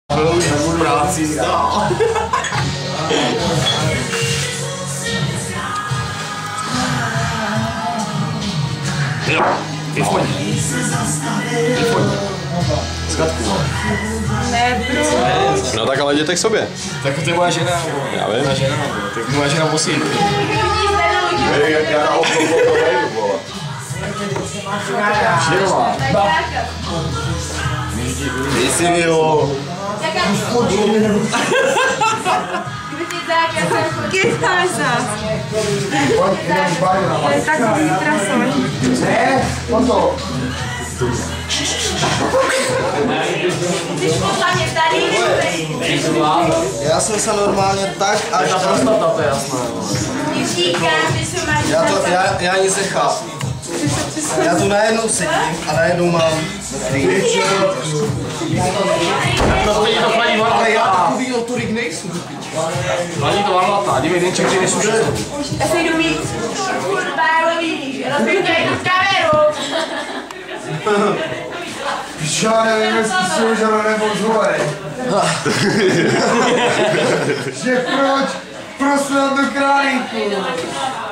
práci. Jo, vyfoň. Zkratku, vole. No tak ale jděte k sobě. Tak to je moja žena. Já vím. Moja žena, tak moja žena musí. Já na okno to nejdu, vole. Širová. Ty si milu. Chytáš nás. To je takový trasoj. Ne, toto. Já jsem se normálně tak až... Ta prostata, to je jasné. Já nic nechápu. Já tu najednou sedím a najednou mám free. To teď to paní Ale já Varlata. takový notorik nejsem. Paní to Varlata, dívej, jeden ček, nejsou všechno. Já se jdu mít. Rozpěkaj tu kameru. Já nevím, jestli si užil nebo zvolej. Že proč? Proč na tu králíku?